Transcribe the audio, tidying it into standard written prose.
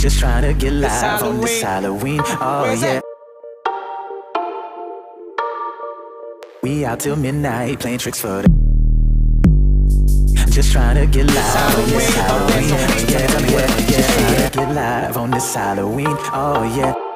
Just trying to get live on this Halloween. Oh yeah. We out till midnight playing tricks for the. Just trying to get live on this Halloween. Yeah, just trying to get live on this Halloween. Oh yeah.